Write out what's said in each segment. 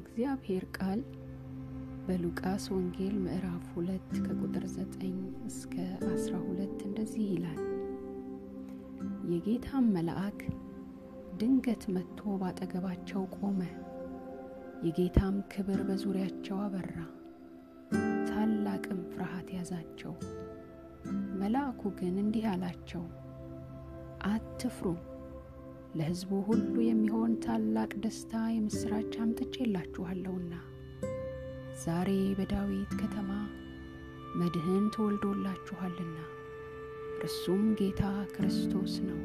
የእግዚአብሔር ቃል በሉቃስ ወንጌል ምዕራፍ 2 ከቁጥር 9 እስከ 12 እንደዚህ ይላል። የጌታም መልአክ ድንገት መጥቶ ባጠገባቸው ቆመ። የጌታም ክብር በዙሪያቸው አበራ፣ ታላቅም ፍርሃት ያዛቸው። መልአኩ ግን እንዲህ አላቸው፣ አትፍሩ፣ ለሕዝቡ ሁሉ የሚሆን ታላቅ ደስታ የምስራች አምጥቼላችኋለሁና ዛሬ በዳዊት ከተማ መድህን ተወልዶላችኋልና እርሱም ጌታ ክርስቶስ ነው።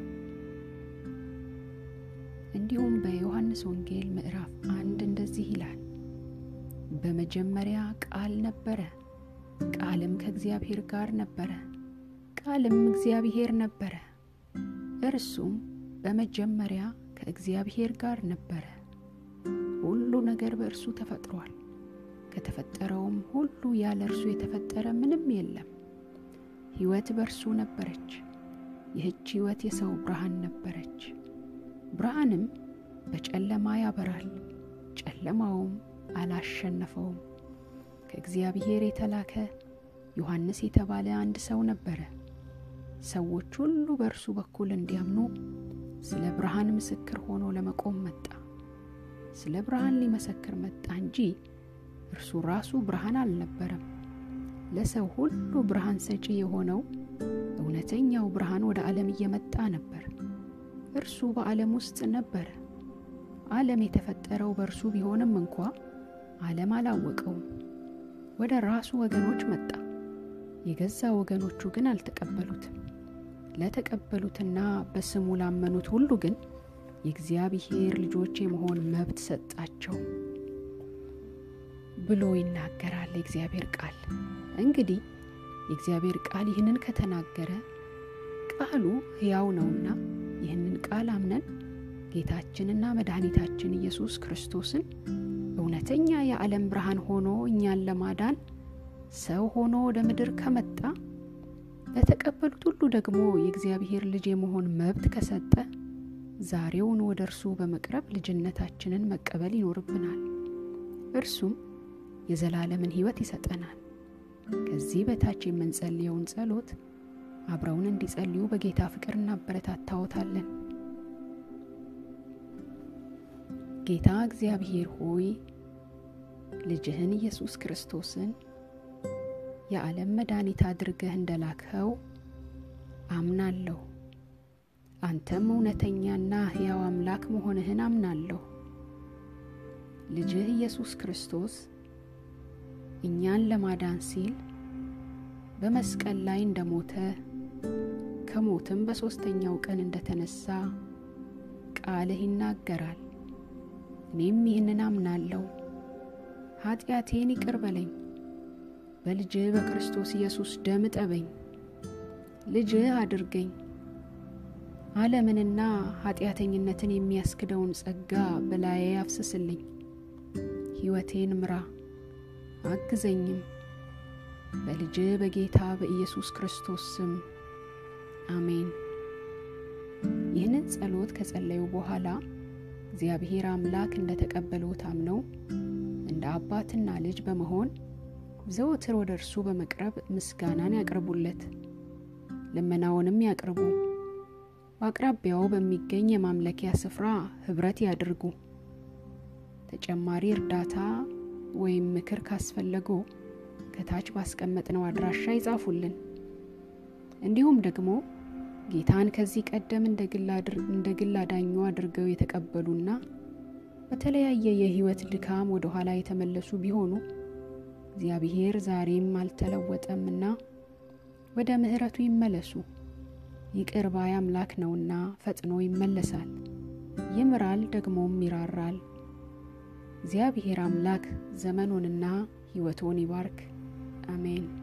እንዲሁም በዮሐንስ ወንጌል ምዕራፍ 1 እንደዚህ ይላል፣ በመጀመሪያ ቃል ነበረ፣ ቃልም ከእግዚአብሔር ጋር ነበረ፣ ቃልም እግዚአብሔር ነበረ። እርሱም በመጀመሪያ ከእግዚአብሔር ጋር ነበረ። ሁሉ ነገር በእርሱ ተፈጥሯል፣ ከተፈጠረውም ሁሉ ያለ እርሱ የተፈጠረ ምንም የለም። ሕይወት በእርሱ ነበረች፣ ይህች ሕይወት የሰው ብርሃን ነበረች። ብርሃንም በጨለማ ያበራል፣ ጨለማውም አላሸነፈውም። ከእግዚአብሔር የተላከ ዮሐንስ የተባለ አንድ ሰው ነበረ። ሰዎች ሁሉ በእርሱ በኩል እንዲያምኑ ስለ ብርሃን ምስክር ሆኖ ለመቆም መጣ። ስለ ብርሃን ሊመሰክር መጣ እንጂ እርሱ ራሱ ብርሃን አልነበረም። ለሰው ሁሉ ብርሃን ሰጪ የሆነው እውነተኛው ብርሃን ወደ ዓለም እየመጣ ነበር። እርሱ በዓለም ውስጥ ነበረ። ዓለም የተፈጠረው በእርሱ ቢሆንም እንኳ ዓለም አላወቀውም። ወደ ራሱ ወገኖች መጣ፣ የገዛ ወገኖቹ ግን አልተቀበሉትም። ለተቀበሉትና በስሙ ላመኑት ሁሉ ግን የእግዚአብሔር ልጆች የመሆን መብት ሰጣቸው ብሎ ይናገራል የእግዚአብሔር ቃል። እንግዲህ የእግዚአብሔር ቃል ይህንን ከተናገረ ቃሉ ሕያው ነውና ይህንን ቃል አምነን ጌታችንና መድኃኒታችን ኢየሱስ ክርስቶስን እውነተኛ የዓለም ብርሃን ሆኖ እኛን ለማዳን ሰው ሆኖ ወደ ምድር ከመጣ ለተቀበሉት ሁሉ ደግሞ የእግዚአብሔር ልጅ የመሆን መብት ከሰጠ ዛሬውን ወደ እርሱ በመቅረብ ልጅነታችንን መቀበል ይኖርብናል። እርሱም የዘላለምን ሕይወት ይሰጠናል። ከዚህ በታች የምንጸልየውን ጸሎት አብረውን እንዲጸልዩ በጌታ ፍቅር እናበረታታዎታለን። ጌታ እግዚአብሔር ሆይ፣ ልጅህን ኢየሱስ ክርስቶስን የዓለም መድኃኒት አድርገህ እንደላክኸው አምናለሁ። አንተም እውነተኛና ሕያው አምላክ መሆንህን አምናለሁ። ልጅህ ኢየሱስ ክርስቶስ እኛን ለማዳን ሲል በመስቀል ላይ እንደሞተ ከሞትም በሦስተኛው ቀን እንደተነሳ ቃልህ ይናገራል። እኔም ይህንን አምናለሁ። ኀጢአቴን ይቅር በለኝ፣ በልጅህ በክርስቶስ ኢየሱስ ደም እጠበኝ፣ ልጅህ አድርገኝ። ዓለምንና ኀጢአተኝነትን የሚያስክደውን ጸጋ በላዬ አፍስስልኝ። ሕይወቴን ምራ፣ አግዘኝም። በልጅህ በጌታ በኢየሱስ ክርስቶስ ስም አሜን። ይህንን ጸሎት ከጸለዩ በኋላ እግዚአብሔር አምላክ እንደተቀበለው ታምነው እንደ አባትና ልጅ በመሆን ዘወትር ወደ እርሱ በመቅረብ ምስጋናን ያቀርቡለት፣ ልመናውንም ያቀርቡ። በአቅራቢያው በሚገኝ የማምለኪያ ስፍራ ኅብረት ያድርጉ። ተጨማሪ እርዳታ ወይም ምክር ካስፈለገው ከታች ባስቀመጥነው አድራሻ ይጻፉልን። እንዲሁም ደግሞ ጌታን ከዚህ ቀደም እንደ ግል አዳኙ አድርገው የተቀበሉና በተለያየ የሕይወት ድካም ወደ ኋላ የተመለሱ ቢሆኑ እግዚአብሔር ዛሬም አልተለወጠምና ወደ ምሕረቱ ይመለሱ። ይቅር ባይ አምላክ ነውና ፈጥኖ ይመለሳል፣ ይምራል፣ ደግሞም ይራራል። እግዚአብሔር አምላክ ዘመኑንና ሕይወቱን ይባርክ። አሜን።